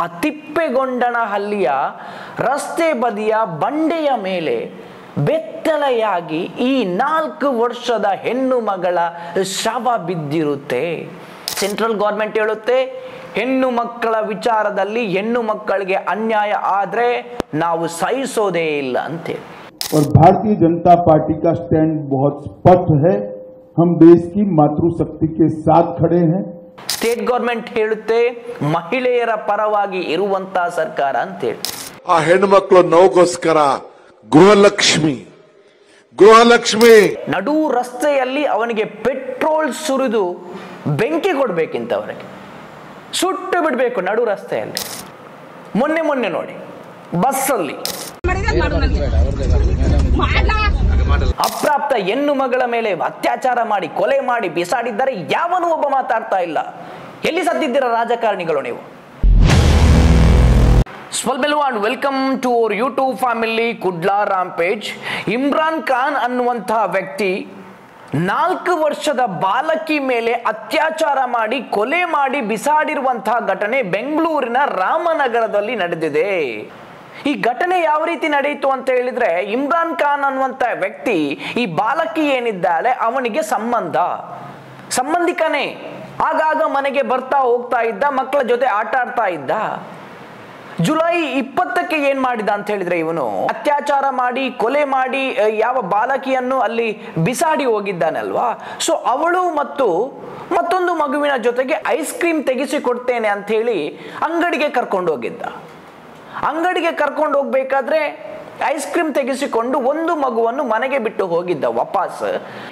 ಆ ತಿಪ್ಪೇಗೊಂಡನಹಳ್ಳಿಯ ರಸ್ತೆ ಬದಿಯ ಬಂಡೆಯ ಮೇಲೆ ಬೆತ್ತಲೆಯಾಗಿ ಈ 4 ವರ್ಷದ ಹೆಣ್ಣು ಮಗಳ ಶವ ಬಿದ್ದಿರುತ್ತೆ. ಸೆಂಟ್ರಲ್ ಗೌರ್ಮೆಂಟ್ ಹೇಳುತ್ತೆ, ಹೆಣ್ಣು ಮಕ್ಕಳ ವಿಚಾರದಲ್ಲಿ ಹೆಣ್ಣು ಮಕ್ಕಳಿಗೆ ಅನ್ಯಾಯ ಆದ್ರೆ ನಾವು ಸಹಿಸೋದೇ ಇಲ್ಲ ಅಂತೇಳಿ. और भारतीय जनता पार्टी का स्टैंड बहुत स्पष्ट है. हम देश की मातृशक्ति के साथ खड़े हैं. ಸ್ಟೇಟ್ ಗೌರ್ಮೆಂಟ್ ಹೇಳುತ್ತೆ ಮಹಿಳೆಯರ ಪರವಾಗಿ ಇರುವಂತ ಸರ್ಕಾರ ಅಂತೇಳಿ. ಆ ಹೆಣ್ಣು ಮಕ್ಕಳು ನೋಗೋಸ್ಕರ ಗೃಹಲಕ್ಷ್ಮಿ ನಡು ರಸ್ತೆಯಲ್ಲಿ ಅವನಿಗೆ ಪೆಟ್ರೋಲ್ ಸುರಿದು ಬೆಂಕಿ ಕೊಡ್ಬೇಕಿಂತ ಅವರಿಗೆ ಸುಟ್ಟು ಬಿಡ್ಬೇಕು ನಡು ರಸ್ತೆಯಲ್ಲಿ. ಮೊನ್ನೆ ನೋಡಿ ಬಸ್ಸಲ್ಲಿ ಅಪ್ರಾಪ್ತ ಹೆಣ್ಣು ಮಗಳ ಮೇಲೆ ಅತ್ಯಾಚಾರ ಮಾಡಿ ಕೊಲೆ ಮಾಡಿ ಬಿಸಾಡಿದ್ದಾರೆ. ಯಾವನು ಒಬ್ಬ ಮಾತಾಡ್ತಾ ಇಲ್ಲ. ಎಲ್ಲಿ ಸತ್ತಿದ್ದೀರ ರಾಜಕಾರಣಿಗಳು ನೀವು? Hello and welcome to our YouTube family Kudla Rampage. Imran Khan ಅನ್ನುವಂತಹ ವ್ಯಕ್ತಿ 4 ವರ್ಷದ ಬಾಲಕಿ ಮೇಲೆ ಅತ್ಯಾಚಾರ ಮಾಡಿ ಕೊಲೆ ಮಾಡಿ ಬಿಸಾಡಿರುವಂತಹ ಘಟನೆ ಬೆಂಗಳೂರಿನ ರಾಮನಗರದಲ್ಲಿ ನಡೆದಿದೆ. ಈ ಘಟನೆ ಯಾವ ರೀತಿ ನಡೆಯಿತು ಅಂತ ಹೇಳಿದ್ರೆ, ಇಮ್ರಾನ್ ಖಾನ್ ಅನ್ನುವಂತ ವ್ಯಕ್ತಿ ಈ ಬಾಲಕಿ ಏನಿದ್ದಾಳೆ ಅವನಿಗೆ ಸಂಬಂಧಿಕನೇ. ಆಗಾಗ ಮನೆಗೆ ಬರ್ತಾ ಹೋಗ್ತಾ ಇದ್ದ, ಮಕ್ಕಳ ಜೊತೆ ಆಟ ಆಡ್ತಾ ಇದ್ದ. ಜುಲೈ 20ಕ್ಕೆ ಏನ್ ಮಾಡಿದ ಅಂತ ಹೇಳಿದ್ರೆ, ಇವನು ಅತ್ಯಾಚಾರ ಮಾಡಿ ಕೊಲೆ ಮಾಡಿ ಯಾವ ಬಾಲಕಿಯನ್ನು ಅಲ್ಲಿ ಬಿಸಾಡಿ ಹೋಗಿದ್ದಾನಲ್ವಾ, ಸೊ ಅವಳು ಮತ್ತು ಮತ್ತೊಂದು ಮಗುವಿನ ಜೊತೆಗೆ ಐಸ್ ಕ್ರೀಮ್ ತೆಗೆಸಿ ಕೊಡ್ತೇನೆ ಅಂತ ಹೇಳಿ ಅಂಗಡಿಗೆ ಕರ್ಕೊಂಡು ಹೋಗಿದ್ದ. ಅಂಗಡಿಗೆ ಕರ್ಕೊಂಡು ಹೋಗ್ಬೇಕಾದ್ರೆ ಐಸ್ ಕ್ರೀಮ್ ತೆಗೆಸಿಕೊಂಡು ಒಂದು ಮಗುವನ್ನು ಮನೆಗೆ ಬಿಟ್ಟು ಹೋಗಿದ್ದ ವಾಪಸ್.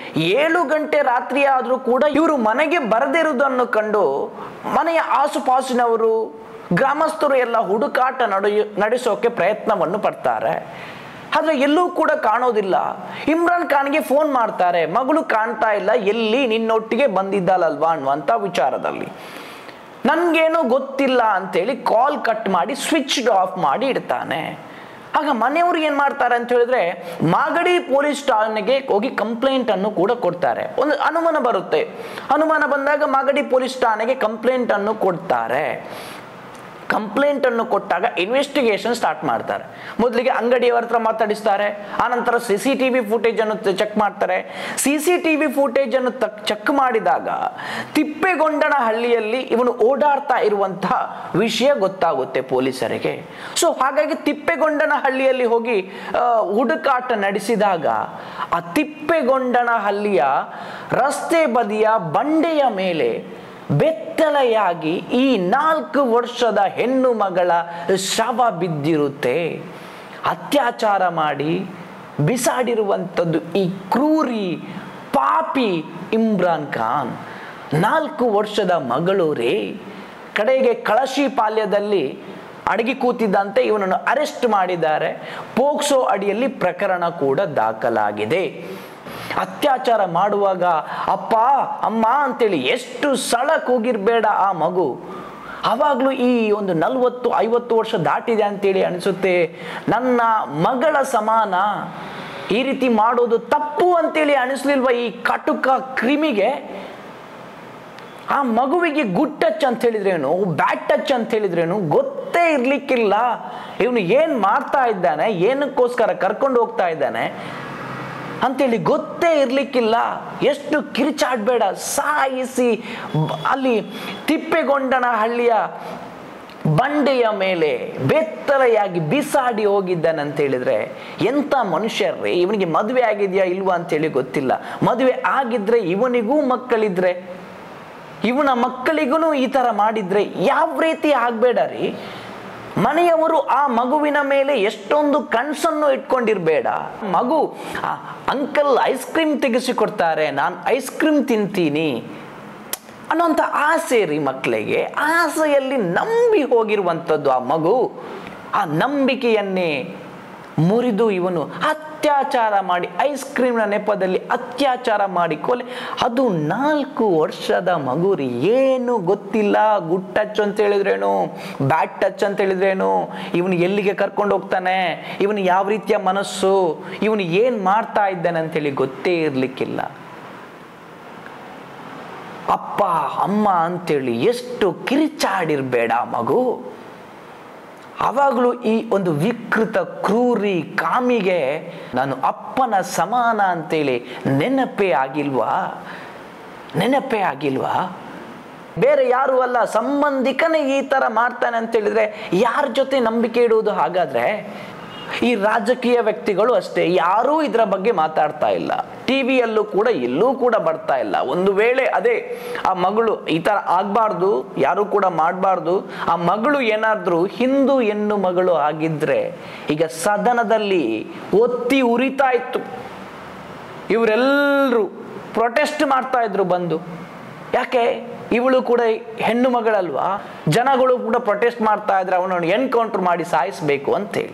7 ಗಂಟೆ ರಾತ್ರಿ ಆದ್ರೂ ಕೂಡ ಇವರು ಮನೆಗೆ ಬರದಿರುವುದನ್ನು ಕಂಡು ಮನೆಯ ಆಸುಪಾಸಿನವರು ಗ್ರಾಮಸ್ಥರು ಎಲ್ಲ ಹುಡುಕಾಟ ನಡೆಸೋಕೆ ಪ್ರಯತ್ನವನ್ನು ಪಡ್ತಾರೆ. ಆದ್ರೆ ಎಲ್ಲೂ ಕೂಡ ಕಾಣೋದಿಲ್ಲ. ಇಮ್ರಾನ್ ಖಾನ್ಗೆ ಫೋನ್ ಮಾಡ್ತಾರೆ, ಮಗಳು ಕಾಣ್ತಾ ಇಲ್ಲ, ಎಲ್ಲಿ ನಿನ್ನೊಟ್ಟಿಗೆ ಬಂದಿದ್ದಲ್ವಾ ಅನ್ನುವಂಥ ವಿಚಾರದಲ್ಲಿ. ನನ್ಗೇನೋ ಗೊತ್ತಿಲ್ಲ ಅಂತೇಳಿ ಕಾಲ್ ಕಟ್ ಮಾಡಿ ಸ್ವಿಚ್ ಆಫ್ ಮಾಡಿ ಇಡ್ತಾನೆ. ಆಗ ಮನೆಯವರು ಏನ್ ಮಾಡ್ತಾರೆ ಅಂತ ಹೇಳಿದ್ರೆ, ಮಾಗಡಿ ಪೊಲೀಸ್ ಠಾಣೆಗೆ ಹೋಗಿ ಕಂಪ್ಲೇಂಟ್ ಅನ್ನು ಕೂಡ ಕೊಡ್ತಾರೆ. ಒಂದು ಅನುಮಾನ ಬರುತ್ತೆ. ಅನುಮಾನ ಬಂದಾಗ ಮಾಗಡಿ ಪೊಲೀಸ್ ಠಾಣೆಗೆ ಕಂಪ್ಲೇಂಟ್ ಅನ್ನು ಕೊಡ್ತಾರೆ. ಕಂಪ್ಲೇಂಟ್ ಅನ್ನು ಕೊಟ್ಟಾಗ ಇನ್ವೆಸ್ಟಿಗೇಷನ್ ಸ್ಟಾರ್ಟ್ ಮಾಡ್ತಾರೆ. ಮೊದಲಿಗೆ ಅಂಗಡಿಯವರ ಹತ್ರ ಮಾತಾಡಿಸ್ತಾರೆ, ಆನಂತರ CCTV ಫುಟೇಜ್ ಅನ್ನು ಚೆಕ್ ಮಾಡ್ತಾರೆ. CCTV ಫುಟೇಜ್ ಅನ್ನು ಚೆಕ್ ಮಾಡಿದಾಗ ತಿಪ್ಪೇಗೊಂಡನಹಳ್ಳಿಯಲ್ಲಿ ಇವನು ಓಡಾಡ್ತಾ ಇರುವಂತಹ ವಿಷಯ ಗೊತ್ತಾಗುತ್ತೆ ಪೊಲೀಸರಿಗೆ. ಸೊ ಹಾಗಾಗಿ ತಿಪ್ಪೇಗೊಂಡನಹಳ್ಳಿಯಲ್ಲಿ ಹೋಗಿ ಹುಡುಕಾಟ ನಡೆಸಿದಾಗ ಆ ತಿಪ್ಪೇಗೊಂಡನಹಳ್ಳಿಯ ರಸ್ತೆ ಬದಿಯ ಬಂಡೆಯ ಮೇಲೆ ಬೆತ್ತಲೆಯಾಗಿ ಈ 4 ವರ್ಷದ ಹೆಣ್ಣು ಮಗಳ ಶವ ಬಿದ್ದಿರುತ್ತೆ. ಅತ್ಯಾಚಾರ ಮಾಡಿ ಬಿಸಾಡಿರುವಂಥದ್ದು ಈ ಕ್ರೂರಿ ಪಾಪಿ ಇಮ್ರಾನ್ ಖಾನ್. 4 ವರ್ಷದ ಮಗಳು ರೇ. ಕಡೆಗೆ ಕಳಶಿಪಾಳ್ಯದಲ್ಲಿ ಅಡಗಿ ಕೂತಿದ್ದಂತೆ ಇವನನ್ನು ಅರೆಸ್ಟ್ ಮಾಡಿದ್ದಾರೆ. ಪೋಕ್ಸೋ ಅಡಿಯಲ್ಲಿ ಪ್ರಕರಣ ಕೂಡ ದಾಖಲಾಗಿದೆ. ಅತ್ಯಾಚಾರ ಮಾಡುವಾಗ ಅಪ್ಪ ಅಮ್ಮ ಅಂತೇಳಿ ಎಷ್ಟು ಸಲ ಕೂಗಿರ್ಬೇಡ ಆ ಮಗು. ಅವಾಗ್ಲೂ ಈ ಒಂದು 40-50 ವರ್ಷ ದಾಟಿದೆ ಅಂತೇಳಿ ಅನಿಸುತ್ತೆ. ನನ್ನ ಮಗಳ ಸಮಾನ ಈ ರೀತಿ ಮಾಡೋದು ತಪ್ಪು ಅಂತೇಳಿ ಅನಿಸ್ಲಿಲ್ವ ಈ ಕಟುಕ ಕ್ರಿಮಿಗೆ? ಆ ಮಗುವಿಗೆ ಗುಡ್ ಟಚ್ ಅಂತ ಹೇಳಿದ್ರೇನು, ಬ್ಯಾಡ್ ಟಚ್ ಅಂತ ಹೇಳಿದ್ರೇನು ಗೊತ್ತೇ ಇರ್ಲಿಕ್ಕಿಲ್ಲ. ಇವನು ಏನ್ ಮಾಡ್ತಾ ಇದ್ದಾನೆ, ಏನಕ್ಕೋಸ್ಕರ ಕರ್ಕೊಂಡು ಹೋಗ್ತಾ ಇದ್ದಾನೆ ಅಂತೇಳಿ ಗೊತ್ತೇ ಇರ್ಲಿಕ್ಕಿಲ್ಲ. ಎಷ್ಟು ಕಿರಿಚಾಡ್ಬೇಡ, ಸಾಯಿಸಿ ಅಲ್ಲಿ ತಿಪ್ಪೇಗೊಂಡನಹಳ್ಳಿಯ ಬಂಡೆಯ ಮೇಲೆ ಬೆತ್ತಲೆಯಾಗಿ ಬಿಸಾಡಿ ಹೋಗಿದ್ದಾನಂತ ಹೇಳಿದ್ರೆ ಎಂತ ಮನುಷ್ಯರ್ರಿ. ಇವನಿಗೆ ಮದುವೆ ಆಗಿದೆಯಾ ಇಲ್ವಾ ಅಂತೇಳಿ ಗೊತ್ತಿಲ್ಲ. ಮದುವೆ ಆಗಿದ್ರೆ ಇವನಿಗೂ ಮಕ್ಕಳಿದ್ರೆ, ಇವನ ಮಕ್ಕಳಿಗೂ ಈ ತರ ಮಾಡಿದ್ರೆ ಯಾವ ರೀತಿ ಆಗ್ಬೇಡ ರೀ. ಮನೆಯವರು ಆ ಮಗುವಿನ ಮೇಲೆ ಎಷ್ಟೊಂದು ಕನ್ಸನ್ನು ಇಟ್ಕೊಂಡಿರ್ಬೇಡ. ಮಗು ಅಂಕಲ್ ಐಸ್ ಕ್ರೀಮ್ ತೆಗೆಸಿಕೊಡ್ತಾರೆ, ನಾನು ಐಸ್ ಕ್ರೀಮ್ ತಿಂತೀನಿ ಅನ್ನೋಂಥ ಆಸೆ ರೀ ಮಕ್ಕಳಿಗೆ. ಆಸೆಯಲ್ಲಿ ನಂಬಿ ಹೋಗಿರುವಂಥದ್ದು ಆ ಮಗು. ಆ ನಂಬಿಕೆಯನ್ನೇ ಮುರಿದು ಇವನು ಅತ್ಯಾಚಾರ ಮಾಡಿ, ಐಸ್ ಕ್ರೀಮ್ನ ನೆಪದಲ್ಲಿ ಅತ್ಯಾಚಾರ ಮಾಡಿ ಕೊಲೆ. ಅದು 4 ವರ್ಷದ ಮಗು ರೀ. ಏನು ಗೊತ್ತಿಲ್ಲ. ಗುಡ್ ಟಚ್ ಅಂತ ಹೇಳಿದ್ರೇನು, ಬ್ಯಾಡ್ ಟಚ್ ಅಂತ ಹೇಳಿದ್ರೇನು, ಇವನು ಎಲ್ಲಿಗೆ ಕರ್ಕೊಂಡು ಹೋಗ್ತಾನೆ, ಇವನು ಯಾವ ರೀತಿಯ ಮನಸ್ಸು, ಇವನು ಏನ್ ಮಾಡ್ತಾ ಇದ್ದಾನೆ ಅಂತೇಳಿ ಗೊತ್ತೇ ಇರ್ಲಿಕ್ಕಿಲ್ಲ. ಅಪ್ಪ ಅಮ್ಮ ಅಂತೇಳಿ ಎಷ್ಟು ಕಿರಿಚಾಡಿರ್ಬೇಡ ಮಗು. ಆವಾಗಲೂ ಈ ಒಂದು ವಿಕೃತ ಕ್ರೂರಿ ಕಾಮಿಗೆ ನಾನು ಅಪ್ಪನ ಸಮಾನ ಅಂತೇಳಿ ನೆನಪೇ ಆಗಿಲ್ವಾ? ಬೇರೆ ಯಾರು ಅಲ್ಲ, ಸಂಬಂಧಿಕನೇ ಈ ತರ ಮಾಡ್ತಾನೆ ಅಂತ ಹೇಳಿದ್ರೆ ಯಾರ ಜೊತೆ ನಂಬಿಕೆ ಇಡುವುದು? ಹಾಗಾದ್ರೆ ಈ ರಾಜಕೀಯ ವ್ಯಕ್ತಿಗಳು ಅಷ್ಟೇ, ಯಾರೂ ಇದರ ಬಗ್ಗೆ ಮಾತಾಡ್ತಾ ಇಲ್ಲ. ಟಿವಿಯಲ್ಲೂ ಕೂಡ ಎಲ್ಲೂ ಕೂಡ ಬರ್ತಾ ಇಲ್ಲ. ಒಂದು ವೇಳೆ ಅದೇ ಆ ಮಗಳು ಈ ತರ ಆಗ್ಬಾರ್ದು, ಯಾರು ಕೂಡ ಮಾಡಬಾರ್ದು, ಆ ಮಗಳು ಏನಾದ್ರೂ ಹಿಂದೂ ಹೆಣ್ಣು ಮಗಳು ಆಗಿದ್ರೆ ಈಗ ಸದನದಲ್ಲಿ ಒತ್ತಿ ಉರಿತಾ ಇತ್ತು. ಇವರೆಲ್ಲರೂ ಪ್ರೊಟೆಸ್ಟ್ ಮಾಡ್ತಾ ಇದ್ರು ಬಂದು. ಯಾಕೆ? ಇವಳು ಕೂಡ ಹೆಣ್ಣು ಮಗಳಲ್ವಾ? ಜನಗಳು ಕೂಡ ಪ್ರೊಟೆಸ್ಟ್ ಮಾಡ್ತಾ ಇದ್ರೆ ಅವನನ್ನು ಎನ್ಕೌಂಟರ್ ಮಾಡಿ ಸಾಯಿಸಬೇಕು ಅಂತೇಳಿ.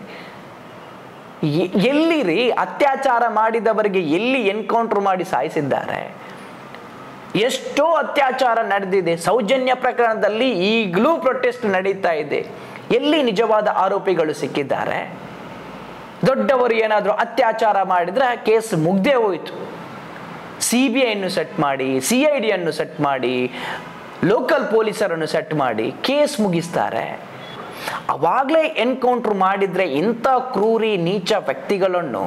ಎಲ್ಲಿರಿ ಅತ್ಯಾಚಾರ ಮಾಡಿದವರಿಗೆ ಎಲ್ಲಿ ಎನ್ಕೌಂಟರ್ ಮಾಡಿ ಸಾಯಿಸಿದ್ದಾರೆ? ಎಷ್ಟೋ ಅತ್ಯಾಚಾರ ನಡೆದಿದೆ. ಸೌಜನ್ಯ ಪ್ರಕರಣದಲ್ಲಿ ಈಗಲೂ ಪ್ರೊಟೆಸ್ಟ್ ನಡೀತಾ ಇದೆ. ಎಲ್ಲಿ ನಿಜವಾದ ಆರೋಪಿಗಳು ಸಿಕ್ಕಿದ್ದಾರೆ? ದೊಡ್ಡವರು ಏನಾದರೂ ಅತ್ಯಾಚಾರ ಮಾಡಿದ್ರೆ ಕೇಸ್ ಮುಗ್ದೇ ಹೋಯಿತು. CBI ಅನ್ನು ಸೆಟ್ ಮಾಡಿ, CID ಅನ್ನು ಸೆಟ್ ಮಾಡಿ, ಲೋಕಲ್ ಪೊಲೀಸರನ್ನು ಸೆಟ್ ಮಾಡಿ ಕೇಸ್ ಮುಗಿಸ್ತಾರೆ. ಅವಾಗಲೇ ಎನ್ಕೌಂಟರ್ ಮಾಡಿದ್ರೆ ಇಂಥ ಕ್ರೂರಿ ನೀಚ ವ್ಯಕ್ತಿಗಳನ್ನು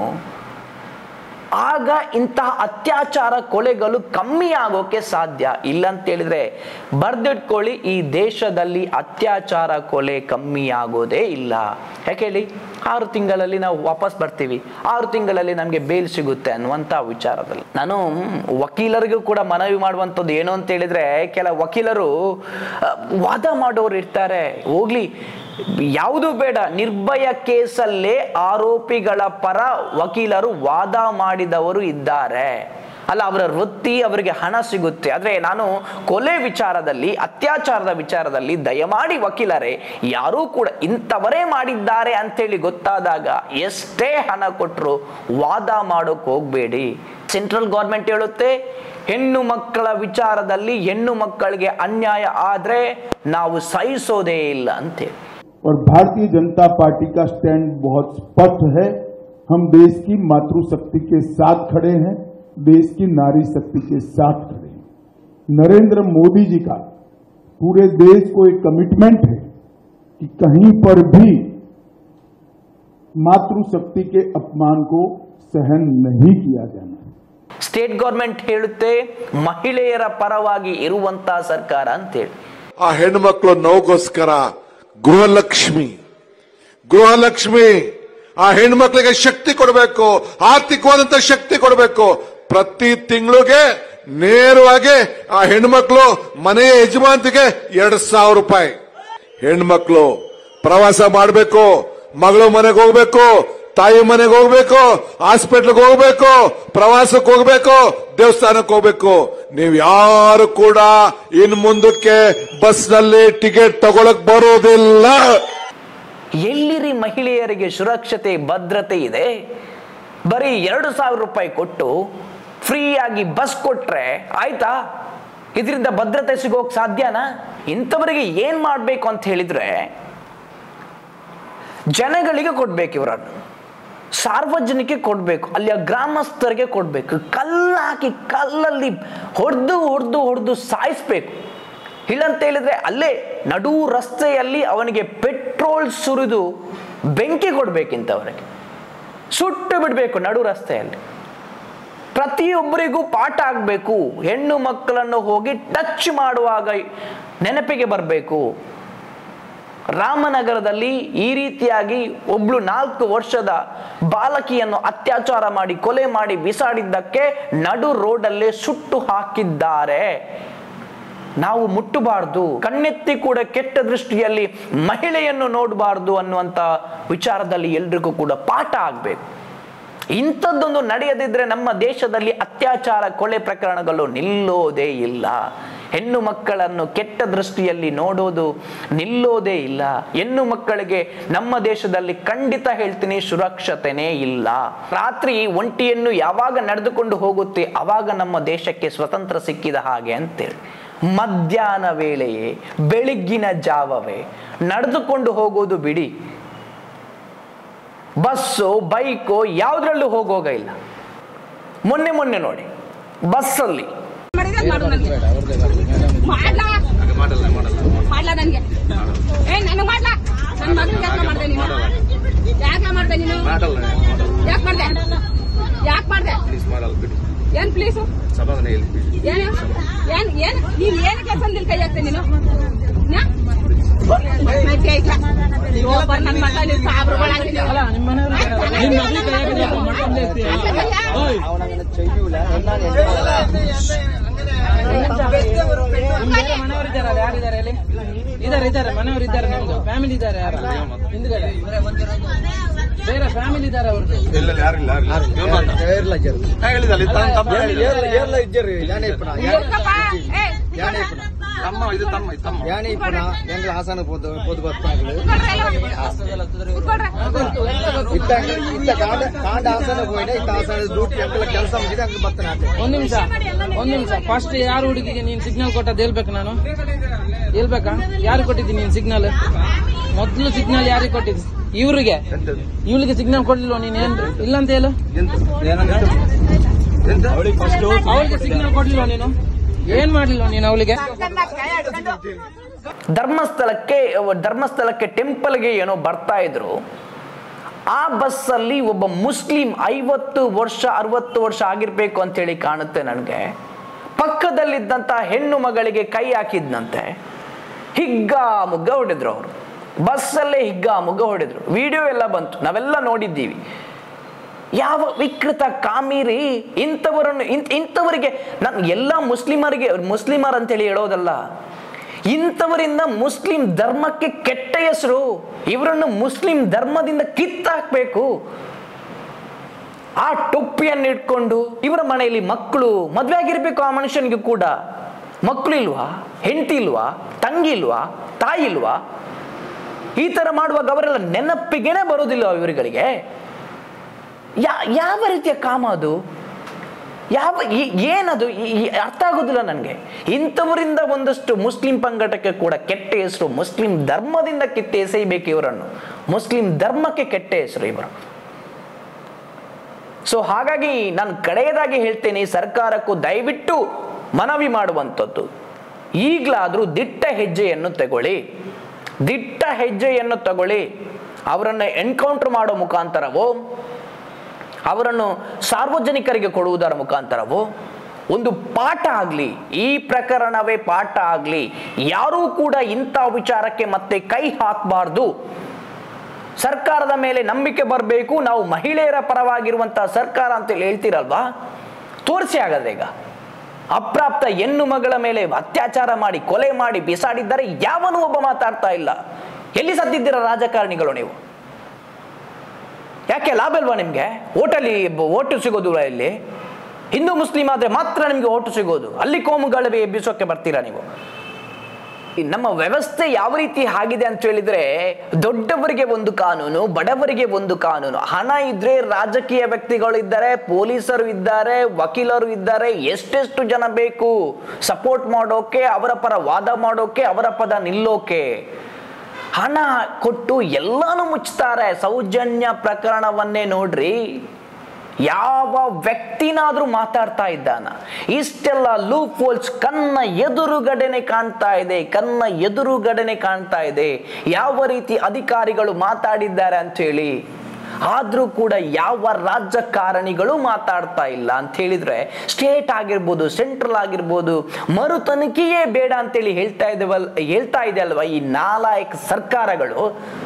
ಆಗ ಇಂತಹ ಅತ್ಯಾಚಾರ ಕೊಲೆಗಳು ಕಮ್ಮಿ ಆಗೋಕೆ ಸಾಧ್ಯ. ಇಲ್ಲ ಅಂತ ಹೇಳಿದ್ರೆ ಬರ್ದಿಟ್ಕೊಳ್ಳಿ, ಈ ದೇಶದಲ್ಲಿ ಅತ್ಯಾಚಾರ ಕೊಲೆ ಕಮ್ಮಿ ಆಗೋದೇ ಇಲ್ಲ. ಯಾಕೆ ಹೇಳಿ? 6 ತಿಂಗಳಲ್ಲಿ ನಾವು ವಾಪಸ್ ಬರ್ತೀವಿ, 6 ತಿಂಗಳಲ್ಲಿ ನಮಗೆ ಬೇಲ್ ಸಿಗುತ್ತೆ ಅನ್ನುವಂಥ ವಿಚಾರದಲ್ಲಿ. ನಾನು ವಕೀಲರಿಗೂ ಕೂಡ ಮನವಿ ಮಾಡುವಂಥದ್ದು ಏನು ಅಂತ ಹೇಳಿದ್ರೆ, ಕೆಲ ವಕೀಲರು ವಾದ ಮಾಡೋರು ಇರ್ತಾರೆ. ಹೋಗ್ಲಿ, ಯಾವುದು ಬೇಡ, ನಿರ್ಭಯ ಕೇಸಲ್ಲೇ ಆರೋಪಿಗಳ ಪರ ವಕೀಲರು ವಾದ ಮಾಡಿದವರು ಇದ್ದಾರೆ. ಅಲ್ಲ, ಅವರ ವೃತ್ತಿ, ಅವರಿಗೆ ಹಣ ಸಿಗುತ್ತೆ. ಆದ್ರೆ ನಾನು ಕೊಲೆ ವಿಚಾರದಲ್ಲಿ, ಅತ್ಯಾಚಾರದ ವಿಚಾರದಲ್ಲಿ ದಯಮಾಡಿ ವಕೀಲರೇ, ಯಾರೂ ಕೂಡ ಇಂಥವರೇ ಮಾಡಿದ್ದಾರೆ ಅಂತೇಳಿ ಗೊತ್ತಾದಾಗ ಎಷ್ಟೇ ಹಣ ಕೊಟ್ಟರು ವಾದ ಮಾಡೋಕೆ ಹೋಗ್ಬೇಡಿ. ಸೆಂಟ್ರಲ್ ಗೌರ್ಮೆಂಟ್ ಹೇಳುತ್ತೆ, ಹೆಣ್ಣು ಮಕ್ಕಳ ವಿಚಾರದಲ್ಲಿ ಹೆಣ್ಣು ಮಕ್ಕಳಿಗೆ ಅನ್ಯಾಯ ಆದ್ರೆ ನಾವು ಸಹಿಸೋದೇ ಇಲ್ಲ ಅಂತೇಳಿ. और भारतीय जनता पार्टी का स्टैंड बहुत स्पष्ट है। हम देश की मातृशक्ति के साथ खड़े हैं, देश की नारी शक्ति के साथ खड़े हैं। नरेंद्र मोदी जी का पूरे देश को एक कमिटमेंट है कि कहीं पर भी मातृशक्ति के अपमान को सहन नहीं किया जाना। ಸ್ಟೇಟ್ ಗೌರ್ಮೆಂಟ್ ಹೇಳುತ್ತೆ ಮಹಿಳೆಯರ ಪರವಾಗಿ ಇರುವಂತ ಸರ್ಕಾರ ಅಂತೇಳಿ. ಆ ಹೆಣ್ಮಕ್ಳು ನೋಗೋಸ್ಕರ ಗೃಹಲಕ್ಷ್ಮಿ ಆ ಹೆಣ್ಮಕ್ಳಿಗೆ ಶಕ್ತಿ ಕೊಡಬೇಕು, ಆರ್ಥಿಕವಾದಂತ ಶಕ್ತಿ ಕೊಡಬೇಕು. ಪ್ರತಿ ತಿಂಗಳಿಗೆ ನೇರವಾಗಿ ಆ ಹೆಣ್ಮಕ್ಳು ಮನೆಯ ಯಜಮಾಂತಿಗೆ 2,000 ರೂಪಾಯಿ. ಹೆಣ್ಮಕ್ಳು ಪ್ರವಾಸ ಮಾಡಬೇಕು, ಮಗಳು ಮನೆಗೆ ಹೋಗ್ಬೇಕು, ತಾಯಿ ಮನೆಗೆ ಹೋಗ್ಬೇಕು, ಹಾಸ್ಪಿಟ್ಲ್ಗೆ ಹೋಗ್ಬೇಕು, ಪ್ರವಾಸಕ್ಕೆ ಹೋಗ್ಬೇಕು, ದೇವಸ್ಥಾನಕ್ಕೆ ಹೋಗ್ಬೇಕು. ನೀವು ಯಾರು ಕೂಡ ಇನ್ ಮುಂದಕ್ಕೆ ಬಸ್ನಲ್ಲಿ ಟಿಕೆಟ್ ತಗೊಳಕ್ ಬರೋದಿಲ್ಲ. ಎಲ್ಲಿರಿ ಮಹಿಳೆಯರಿಗೆ ಸುರಕ್ಷತೆ ಭದ್ರತೆ ಇದೆ? ಬರೀ 2,000 ರೂಪಾಯಿ ಕೊಟ್ಟು ಫ್ರೀಯಾಗಿ ಬಸ್ ಕೊಟ್ರೆ ಆಯ್ತಾ? ಇದರಿಂದ ಭದ್ರತೆ ಸಿಗೋಕ್ ಸಾಧ್ಯನಾ? ಇಂಥವರಿಗೆ ಏನ್ ಮಾಡ್ಬೇಕು ಅಂತ ಹೇಳಿದ್ರೆ, ಜನಗಳಿಗೆ ಕೊಡ್ಬೇಕು, ಇವರನ್ನು ಸಾರ್ವಜನಿಕ ಕೊಡ್ಬೇಕು, ಅಲ್ಲಿಯ ಗ್ರಾಮಸ್ಥರಿಗೆ ಕೊಡ್ಬೇಕು. ಕಲ್ಲಾಕಿ ಕಲ್ಲಲ್ಲಿ ಹೊಡೆದು ಸಾಯಿಸ್ಬೇಕು. ಇಲ್ಲಂತ ಹೇಳಿದ್ರೆ ಅಲ್ಲೇ ನಡು ರಸ್ತೆಯಲ್ಲಿ ಅವನಿಗೆ ಪೆಟ್ರೋಲ್ ಸುರಿದು ಬೆಂಕಿ ಕೊಡ್ಬೇಕಿಂತವರಿಗೆ, ಸುಟ್ಟು ಬಿಡ್ಬೇಕು ನಡು ರಸ್ತೆಯಲ್ಲಿ. ಪ್ರತಿಯೊಬ್ಬರಿಗೂ ಪಾಠ ಆಗಬೇಕು. ಹೆಣ್ಣು ಮಕ್ಕಳನ್ನು ಹೋಗಿ ಟಚ್ ಮಾಡುವಾಗ ನೆನಪಿಗೆ ಬರಬೇಕು. ರಾಮನಗರದಲ್ಲಿ ಈ ರೀತಿಯಾಗಿ ಒಬ್ಳು 4 ವರ್ಷದ ಬಾಲಕಿಯನ್ನು ಅತ್ಯಾಚಾರ ಮಾಡಿ ಕೊಲೆ ಮಾಡಿ ಬಿಸಾಡಿದ್ದಕ್ಕೆ ನಡು ರೋಡಲ್ಲೇ ಸುಟ್ಟು ಹಾಕಿದ್ದಾರೆ. ನಾವು ಮುಟ್ಟಬಾರ್ದು, ಕಣ್ಣೆತ್ತಿ ಕೂಡ ಕೆಟ್ಟ ದೃಷ್ಟಿಯಲ್ಲಿ ಮಹಿಳೆಯನ್ನು ನೋಡಬಾರ್ದು ಅನ್ನುವಂತ ವಿಚಾರದಲ್ಲಿ ಎಲ್ರಿಗೂ ಕೂಡ ಪಾಠ ಆಗಬೇಕು. ಇಂಥದ್ದೊಂದು ನಡೆಯದಿದ್ರೆ ನಮ್ಮ ದೇಶದಲ್ಲಿ ಅತ್ಯಾಚಾರ ಕೊಲೆ ಪ್ರಕರಣಗಳು ನಿಲ್ಲೋದೇ ಇಲ್ಲ. ಹೆಣ್ಣು ಮಕ್ಕಳನ್ನು ಕೆಟ್ಟ ದೃಷ್ಟಿಯಲ್ಲಿ ನೋಡೋದು ನಿಲ್ಲೋದೇ ಇಲ್ಲ. ಹೆಣ್ಣು ಮಕ್ಕಳಿಗೆ ನಮ್ಮ ದೇಶದಲ್ಲಿ ಖಂಡಿತ ಹೇಳ್ತೀನಿ ಸುರಕ್ಷತೆನೇ ಇಲ್ಲ. ರಾತ್ರಿ ಒಂಟಿಯನ್ನು ಯಾವಾಗ ನಡೆದುಕೊಂಡು ಹೋಗುತ್ತೆ ಆವಾಗ ನಮ್ಮ ದೇಶಕ್ಕೆ ಸ್ವತಂತ್ರ ಸಿಕ್ಕಿದ ಹಾಗೆ ಅಂತೇಳಿ. ಮಧ್ಯಾಹ್ನ ವೇಳೆಯೇ ಬೆಳಿಗ್ಗಿನ ಜಾವವೇ ನಡೆದುಕೊಂಡು ಹೋಗೋದು ಬಿಡಿ, ಬಸ್ಸು ಬೈಕು ಯಾವುದ್ರಲ್ಲೂ ಹೋಗೋಗ ಇಲ್ಲ. ಮೊನ್ನೆ ನೋಡಿ ಬಸ್ಸಲ್ಲಿ ಮಾಡ್ಲಾ ನನಗೆ ನೀನ್ ಏನ್ ಕೆಲಸ ಕೈ ಹಾಕ್ತೇನೆ ನೀನು ನನ್ನ ಮಗ ನೀವು ಸಾಬ್ರುಗಳಾಗಿದ್ದೀವಲ್ಲ ಮನೆಯವರಿದ್ದಾರೆ ಯಾರಿದ್ದಾರೆ ಅಲ್ಲಿ ಇದ್ದಾರೆ ಮನೆಯವರಿದ್ದಾರೆ ನಮ್ದು ಫ್ಯಾಮಿಲಿ ಇದ್ದಾರೆ ಯಾರು ಹಿಂದ್ಗಡೆ ಬೇರೆ ಫ್ಯಾಮಿಲಿ ಇದ್ದಾರೆ ಅವ್ರದ್ದು ಹಾಸನ ಒಂದ್ ನಿಮಿಷ ಫಸ್ಟ್ ಯಾರು ಹುಡುಗಿಗೆ ನೀನ್ ಸಿಗ್ನಲ್ ಕೊಟ್ಟದ್ದು ಹೇಳ್ಬೇಕು ನಾನು ಹೇಳ್ಬೇಕಾ ಯಾರು ಕೊಟ್ಟಿದ್ದೀನಿ ನೀನ್ ಸಿಗ್ನಲ್ ಮೊದ್ಲು ಸಿಗ್ನಲ್ ಯಾರಿಗೆ ಕೊಟ್ಟಿದ್ದಿ ಇವ್ರಿಗೆ ಸಿಗ್ನಲ್ ಕೊಡ್ಲಿಲ್ವ ನೀನ್ ಏನ್ ಇಲ್ಲಂತ ಹೇಳು ಅವಳಿಗೆ ಸಿಗ್ನಲ್ ಕೊಡ್ಲಿಲ್ವ ನೀನು ಏನ್ ಮಾಡ್ಲಿಲ್ವ ನೀನು ಅವಳಿಗೆ ಧರ್ಮಸ್ಥಳಕ್ಕೆ ಟೆಂಪಲ್ಗೆ ಏನೋ ಬರ್ತಾ ಇದ್ರು ಆ ಬಸ್ಸಲ್ಲಿ ಒಬ್ಬ ಮುಸ್ಲಿಂ 50 ವರ್ಷ 60 ವರ್ಷ ಆಗಿರ್ಬೇಕು ಅಂತ ಹೇಳಿ ಕಾಣುತ್ತೆ ನನಗೆ ಪಕ್ಕದಲ್ಲಿದ್ದಂತ ಹೆಣ್ಣು ಮಗಳಿಗೆ ಕೈ ಹಾಕಿದ್ನಂತೆ ಹಿಗ್ಗಾಮುಗ್ಗ ಹೊಡೆದ್ರು ಅವರು ಬಸ್ಸಲ್ಲೇ ಹಿಗ್ಗಾಮುಗ್ಗ ಹೊಡೆದ್ರು ವಿಡಿಯೋ ಎಲ್ಲ ಬಂತು ನಾವೆಲ್ಲ ನೋಡಿದ್ದೀವಿ ಯಾವ ವಿಕೃತ ಕಾಮಿರಿ ಇಂಥವರಿಗೆ ನಾನು ಎಲ್ಲ ಮುಸ್ಲಿಮರ್ ಅಂತೇಳಿ ಹೇಳೋದಲ್ಲ ಇಂಥವರಿಂದ ಮುಸ್ಲಿಂ ಧರ್ಮಕ್ಕೆ ಕೆಟ್ಟ ಹೆಸರು ಇವರನ್ನು ಮುಸ್ಲಿಂ ಧರ್ಮದಿಂದ ಕಿತ್ತಾಕ್ಬೇಕು ಆ ಟೊಪ್ಪಿಯನ್ನು ಇಟ್ಕೊಂಡು ಇವರ ಮನೆಯಲ್ಲಿ ಮಕ್ಕಳು ಮದುವೆ ಆಗಿರ್ಬೇಕು ಆ ಮನುಷ್ಯನಿಗೆ ಕೂಡ ಮಕ್ಕಳು ಇಲ್ವಾ ಹೆಂಡತಿ ಇಲ್ವಾ ತಂಗಿ ಇಲ್ವಾ ತಾಯಿ ಇಲ್ವಾ ಈ ತರ ಮಾಡುವಾಗ ಅವರೆಲ್ಲ ನೆನಪಿಗೆನೆ ಬರೋದಿಲ್ಲ ಇವರುಗಳಿಗೆ ಯಾವ ರೀತಿಯ ಕಾಮ ಅದು ಏನದು ಅರ್ಥ ಆಗೋದಿಲ್ಲ ನನಗೆ ಇಂಥವರಿಂದ ಒಂದಷ್ಟು ಮುಸ್ಲಿಂ ಪಂಗಡಕ್ಕೆ ಕೂಡ ಕೆಟ್ಟ ಹೆಸರು ಮುಸ್ಲಿಂ ಧರ್ಮದಿಂದ ಕಿತ್ತ ಎಸೆಯಬೇಕು ಇವರನ್ನು ಮುಸ್ಲಿಂ ಧರ್ಮಕ್ಕೆ ಕೆಟ್ಟ ಹೆಸರು ಇವರು ಸೊ ಹಾಗಾಗಿ ನಾನು ಕಡೆಯದಾಗಿ ಹೇಳ್ತೇನೆ ಸರ್ಕಾರಕ್ಕೂ ದಯವಿಟ್ಟು ಮನವಿ ಮಾಡುವಂಥದ್ದು ಈಗಲಾದ್ರೂ ದಿಟ್ಟ ಹೆಜ್ಜೆಯನ್ನು ತಗೊಳ್ಳಿ ಅವರನ್ನು ಎನ್ಕೌಂಟರ್ ಮಾಡೋ ಮುಖಾಂತರವೋ ಅವರನ್ನು ಸಾರ್ವಜನಿಕರಿಗೆ ಕೊಡುವುದರ ಮುಖಾಂತರವೋ ಒಂದು ಪಾಠ ಆಗಲಿ ಈ ಪ್ರಕರಣವೇ ಪಾಠ ಆಗಲಿ ಯಾರೂ ಕೂಡ ಇಂಥ ವಿಚಾರಕ್ಕೆ ಮತ್ತೆ ಕೈ ಹಾಕಬಾರ್ದು ಸರ್ಕಾರದ ಮೇಲೆ ನಂಬಿಕೆ ಬರಬೇಕು ನಾವು ಮಹಿಳೆಯರ ಪರವಾಗಿರುವಂತಹ ಸರ್ಕಾರ ಅಂತೇಳಿ ಹೇಳ್ತೀರಲ್ವಾ ತೋರಿಸಿ ಆಗದೆ ಈಗ ಅಪ್ರಾಪ್ತ ಹೆಣ್ಣು ಮಗಳ ಮೇಲೆ ಅತ್ಯಾಚಾರ ಮಾಡಿ ಕೊಲೆ ಮಾಡಿ ಬಿಸಾಡಿದ್ದಾರೆ ಯಾವನೂ ಒಬ್ಬ ಮಾತಾಡ್ತಾ ಇಲ್ಲ ಎಲ್ಲಿ ಸತ್ತಿದ್ದೀರ ರಾಜಕಾರಣಿಗಳು ನೀವು ಯಾಕೆ ಲಾಭ ಇಲ್ವಾ ನಿಮ್ಗೆ ಓಟು ಸಿಗೋದು ಇಲ್ಲಿ ಹಿಂದೂ ಮುಸ್ಲಿಂ ಆದ್ರೆ ಮಾತ್ರ ನಿಮ್ಗೆ ಓಟು ಸಿಗೋದು ಅಲ್ಲಿ ಕೋಮುಗಲಭೆ ಎಬ್ಬಿಸೋಕೆ ಬರ್ತೀರಾ ನೀವು ನಮ್ಮ ವ್ಯವಸ್ಥೆ ಯಾವ ರೀತಿ ಆಗಿದೆ ಅಂತ ಹೇಳಿದ್ರೆ ದೊಡ್ಡವರಿಗೆ ಒಂದು ಕಾನೂನು ಬಡವರಿಗೆ ಒಂದು ಕಾನೂನು ಹಣ ಇದ್ರೆ ರಾಜಕೀಯ ವ್ಯಕ್ತಿಗಳು ಇದ್ದಾರೆ ಪೊಲೀಸರು ಇದ್ದಾರೆ ವಕೀಲರು ಇದ್ದಾರೆ ಎಷ್ಟೆಷ್ಟು ಜನ ಬೇಕು ಸಪೋರ್ಟ್ ಮಾಡೋಕೆ ಅವರ ಪರ ವಾದ ಮಾಡೋಕೆ ಅವರ ಪದ ನಿಲ್ಲೋಕೆ ಹಣ ಕೊಟ್ಟು ಎಲ್ಲಾನು ಮುಚ್ತಾರೆ ಸೌಜನ್ಯ ಪ್ರಕರಣವನ್ನೇ ನೋಡ್ರಿ ಯಾವ ವ್ಯಕ್ತಿನಾದ್ರೂ ಮಾತಾಡ್ತಾ ಇದ್ದಾನ ಇಷ್ಟೆಲ್ಲ ಲೂಪ್ ಹೋಲ್ಸ್ ಕಣ್ಣ ಎದುರುಗಡೆನೆ ಕಾಣ್ತಾ ಇದೆ ಯಾವ ರೀತಿ ಅಧಿಕಾರಿಗಳು ಮಾತಾಡಿದ್ದಾರೆ ಅಂತ ಹೇಳಿ ಆದ್ರೂ ಕೂಡ ಯಾವ ರಾಜಕಾರಣಿಗಳು ಮಾತಾಡ್ತಾ ಇಲ್ಲ ಅಂತ ಹೇಳಿದ್ರೆ ಸ್ಟೇಟ್ ಆಗಿರ್ಬೋದು ಸೆಂಟ್ರಲ್ ಆಗಿರ್ಬೋದು ಮರು ತನಿಖೆಯೇ ಬೇಡ ಅಂತೇಳಿ ಹೇಳ್ತಾ ಇದೆ ಅಲ್ವಾ ಈ ನಾಲಾಯಕ ಸರ್ಕಾರಗಳು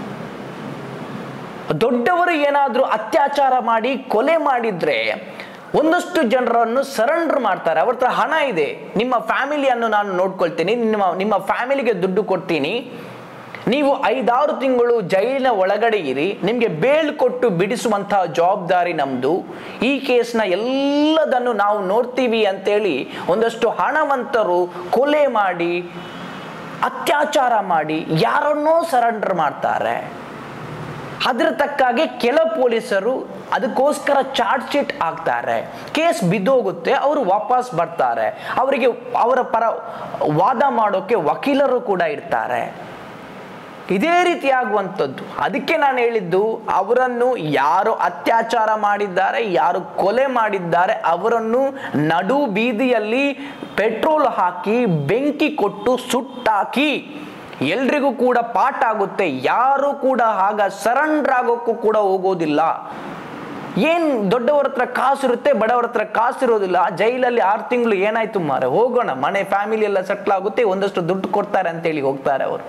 ದೊಡ್ಡವರು ಏನಾದ್ರೂ ಅತ್ಯಾಚಾರ ಮಾಡಿ ಕೊಲೆ ಮಾಡಿದ್ರೆ ಒಂದಷ್ಟು ಜನರನ್ನು ಸರೆಂಡರ್ ಮಾಡ್ತಾರೆ ಅವ್ರ ಹತ್ರ ಹಣ ಇದೆ ನಿಮ್ಮ ಫ್ಯಾಮಿಲಿಯನ್ನು ನಾನು ನೋಡ್ಕೊಳ್ತೀನಿ ನಿಮ್ಮ ಫ್ಯಾಮಿಲಿಗೆ ದುಡ್ಡು ಕೊಡ್ತೀನಿ ನೀವು 5-6 ತಿಂಗಳು ಜೈಲಿನ ಒಳಗಡೆ ಇರಿ ನಿಮಗೆ ಬೇಲ್ ಕೊಟ್ಟು ಬಿಡಿಸುವಂತಹ ಜವಾಬ್ದಾರಿ ನಮ್ದು ಈ ಕೇಸ್ನ ಎಲ್ಲದನ್ನು ನಾವು ನೋಡ್ತೀವಿ ಅಂತೇಳಿ ಒಂದಷ್ಟು ಹಣವಂತರು ಕೊಲೆ ಮಾಡಿ ಅತ್ಯಾಚಾರ ಮಾಡಿ ಯಾರನ್ನೋ ಸರೆಂಡರ್ ಮಾಡ್ತಾರೆ ಅದರ ತಕ್ಕಾಗೆ ಕೆಲ ಪೊಲೀಸರು ಅದಕ್ಕೋಸ್ಕರ ಚಾರ್ಜ್ ಶೀಟ್ ಹಾಕ್ತಾರೆ ಕೇಸ್ ಬಿದ್ದೋಗುತ್ತೆ ಅವರು ವಾಪಸ್ ಬರ್ತಾರೆ ಅವರಿಗೆ ಅವರ ಪರ ವಾದ ಮಾಡೋಕೆ ವಕೀಲರು ಕೂಡ ಇರ್ತಾರೆ ಇದೇ ರೀತಿ ಆಗುವಂಥದ್ದು ಅದಕ್ಕೆ ನಾನು ಹೇಳಿದ್ದು ಅವರನ್ನು ಯಾರು ಅತ್ಯಾಚಾರ ಮಾಡಿದ್ದಾರೆ ಯಾರು ಕೊಲೆ ಮಾಡಿದ್ದಾರೆ ಅವರನ್ನು ನಡು ಬೀದಿಯಲ್ಲಿ ಪೆಟ್ರೋಲ್ ಹಾಕಿ ಬೆಂಕಿ ಕೊಟ್ಟು ಸುಟ್ಟಾಕಿ ಎಲ್ರಿಗೂ ಕೂಡ ಪಾಠ ಆಗುತ್ತೆ ಯಾರು ಕೂಡ ಆಗ ಸರೆಂಡರ್ ಆಗೋಕ್ಕೂ ಕೂಡ ಹೋಗೋದಿಲ್ಲ ಏನ್ ದೊಡ್ಡವರ ಹತ್ರ ಕಾಸಿರುತ್ತೆ, ಬಡವರ ಹತ್ರ ಕಾಸಿರೋದಿಲ್ಲ. ಜೈಲಲ್ಲಿ 6 ತಿಂಗಳು ಏನಾಯ್ತು ಮಾರೆ, ಹೋಗೋಣ ಮನೆ ಫ್ಯಾಮಿಲಿ ಎಲ್ಲ ಸೆಟ್ಲ್ ಆಗುತ್ತೆ, ಒಂದಷ್ಟು ದುಡ್ಡು ಕೊಡ್ತಾರೆ ಅಂತೇಳಿ ಹೋಗ್ತಾರೆ ಅವರು.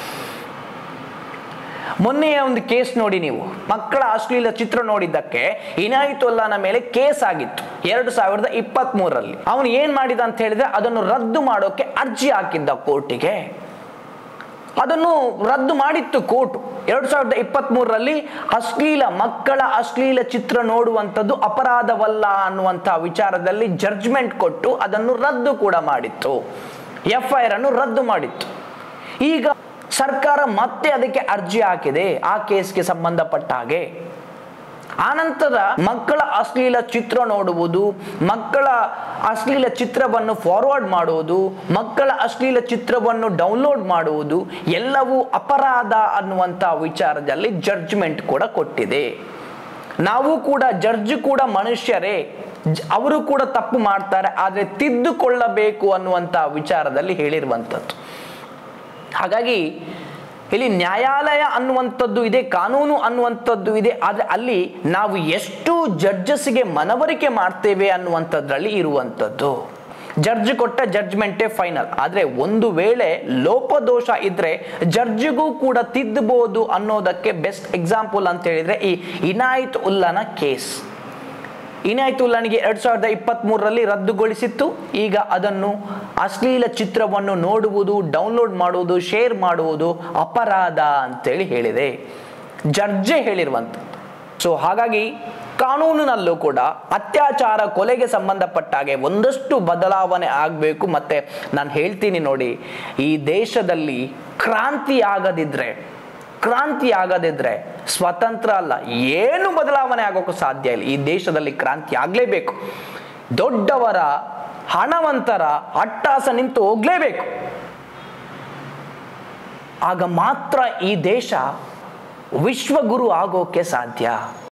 ಮೊನ್ನೆಯ ಒಂದು ಕೇಸ್ ನೋಡಿ ನೀವು, ಮಕ್ಕಳ ಅಶ್ಲೀಲ ಚಿತ್ರ ನೋಡಿದ್ದಕ್ಕೆ ಇನಾಯತುಲ್ಲಾನ ಮೇಲೆ ಕೇಸ್ ಆಗಿತ್ತು 2023ರಲ್ಲಿ. ಅವನು ಏನ್ ಮಾಡಿದ ಅಂತ ಹೇಳಿದ್ರೆ ಅದನ್ನು ರದ್ದು ಮಾಡೋಕೆ ಅರ್ಜಿ ಹಾಕಿದ್ದ ಕೋರ್ಟಿಗೆ. ಅದನ್ನು ರದ್ದು ಮಾಡಿತ್ತು ಕೋರ್ಟ್ 2023ರಲ್ಲಿ. ಮಕ್ಕಳ ಅಶ್ಲೀಲ ಚಿತ್ರ ನೋಡುವಂಥದ್ದು ಅಪರಾಧವಲ್ಲ ಅನ್ನುವಂಥ ವಿಚಾರದಲ್ಲಿ ಜಡ್ಜ್ಮೆಂಟ್ ಕೊಟ್ಟು ಅದನ್ನು ರದ್ದು ಕೂಡ ಮಾಡಿತ್ತು, FIR ಅನ್ನು ರದ್ದು ಮಾಡಿತ್ತು. ಈಗ ಸರ್ಕಾರ ಮತ್ತೆ ಅದಕ್ಕೆ ಅರ್ಜಿ ಹಾಕಿದೆ ಆ ಕೇಸ್ಗೆ ಸಂಬಂಧಪಟ್ಟ ಹಾಗೆ. ಆನಂತರ ಮಕ್ಕಳ ಅಶ್ಲೀಲ ಚಿತ್ರ ನೋಡುವುದು, ಮಕ್ಕಳ ಅಶ್ಲೀಲ ಚಿತ್ರವನ್ನು ಫಾರ್ವರ್ಡ್ ಮಾಡುವುದು, ಮಕ್ಕಳ ಅಶ್ಲೀಲ ಚಿತ್ರವನ್ನು ಡೌನ್ಲೋಡ್ ಮಾಡುವುದು ಎಲ್ಲವೂ ಅಪರಾಧ ಅನ್ನುವಂಥ ವಿಚಾರದಲ್ಲಿ ಜಡ್ಜ್ಮೆಂಟ್ ಕೂಡ ಕೊಟ್ಟಿದೆ. ನಾವು ಕೂಡ ಜಡ್ಜ್ ಕೂಡ ಮನುಷ್ಯರೇ, ಅವರು ಕೂಡ ತಪ್ಪು ಮಾಡ್ತಾರೆ, ಆದರೆ ತಿದ್ದುಕೊಳ್ಳಬೇಕು ಅನ್ನುವಂಥ ವಿಚಾರದಲ್ಲಿ ಹೇಳಿರುವಂಥದ್ದು. ಹಾಗಾಗಿ ಇಲ್ಲಿ ನ್ಯಾಯಾಲಯ ಅನ್ನುವಂಥದ್ದು ಇದೆ, ಕಾನೂನು ಅನ್ನುವಂಥದ್ದು ಇದೆ. ಆದರೆ ಅಲ್ಲಿ ನಾವು ಎಷ್ಟು ಜಡ್ಜಸ್ಗೆ ಮನವರಿಕೆ ಮಾಡ್ತೇವೆ ಅನ್ನುವಂಥದ್ರಲ್ಲಿ ಇರುವಂಥದ್ದು. ಜಡ್ಜ್ ಕೊಟ್ಟ ಜಡ್ಜ್ಮೆಂಟೇ ಫೈನಲ್. ಆದರೆ ಒಂದು ವೇಳೆ ಲೋಪದೋಷ ಇದ್ರೆ ಜಡ್ಜಿಗೂ ಕೂಡ ತಿದ್ದಬಹುದು ಅನ್ನೋದಕ್ಕೆ ಬೆಸ್ಟ್ ಎಕ್ಸಾಂಪಲ್ ಅಂತ ಹೇಳಿದ್ರೆ ಈ ಇನಾಯತುಲ್ಲಾನ ಕೇಸ್. ಇನಾಯತುಲ್ಲಾನಿಗೆ 2023ರಲ್ಲಿ ರದ್ದುಗೊಳಿಸಿತ್ತು. ಈಗ ಅದನ್ನು ಅಶ್ಲೀಲ ಚಿತ್ರವನ್ನು ನೋಡುವುದು, ಡೌನ್ಲೋಡ್ ಮಾಡುವುದು, ಶೇರ್ ಮಾಡುವುದು ಅಪರಾಧ ಅಂತೇಳಿ ಹೇಳಿದೆ, ಜಡ್ಜೆ ಹೇಳಿರುವಂಥದ್ದು. ಸೊ ಹಾಗಾಗಿ ಕಾನೂನಿನಲ್ಲೂ ಕೂಡ ಅತ್ಯಾಚಾರ, ಕೊಲೆಗೆ ಸಂಬಂಧಪಟ್ಟ ಹಾಗೆ ಒಂದಷ್ಟು ಬದಲಾವಣೆ ಆಗಬೇಕು. ಮತ್ತೆ ನಾನು ಹೇಳ್ತೀನಿ ನೋಡಿ, ಈ ದೇಶದಲ್ಲಿ ಕ್ರಾಂತಿ ಆಗದಿದ್ರೆ ಸ್ವತಂತ್ರ ಅಲ್ಲ, ಏನು ಬದಲಾವಣೆ ಆಗೋಕ್ಕೂ ಸಾಧ್ಯ ಇಲ್ಲ. ಈ ದೇಶದಲ್ಲಿ ಕ್ರಾಂತಿ ಆಗಲೇಬೇಕು. ದೊಡ್ಡವರ, ಹಣವಂತರ ಅಟ್ಟಹಾಸ ನಿಂತು ಹೋಗ್ಲೇಬೇಕು. ಆಗ ಮಾತ್ರ ಈ ದೇಶ ವಿಶ್ವಗುರು ಆಗೋಕೆ ಸಾಧ್ಯ.